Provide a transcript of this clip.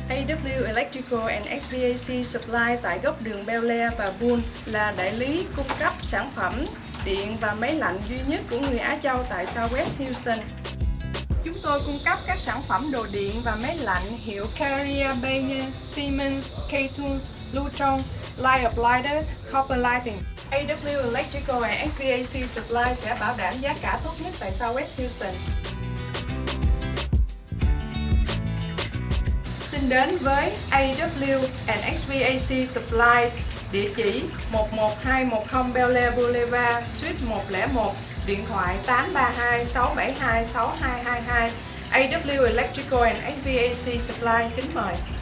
AW Electrical and HVAC Supply tại góc đường Bel Air và Bull là đại lý cung cấp sản phẩm điện và máy lạnh duy nhất của người Á Châu tại Southwest Houston. Chúng tôi cung cấp các sản phẩm đồ điện và máy lạnh hiệu Carrier, Bayer, Siemens, K-Tools, Lutron, Light Applied, Copper Lighting. AW Electrical and HVAC Supply sẽ bảo đảm giá cả tốt nhất tại Southwest Houston. Xin đến với AW and HVAC Supply, địa chỉ 11210 Bel Air Boulevard, Suite 101, điện thoại 832 672 6222. AW Electrical and HVAC Supply kính mời.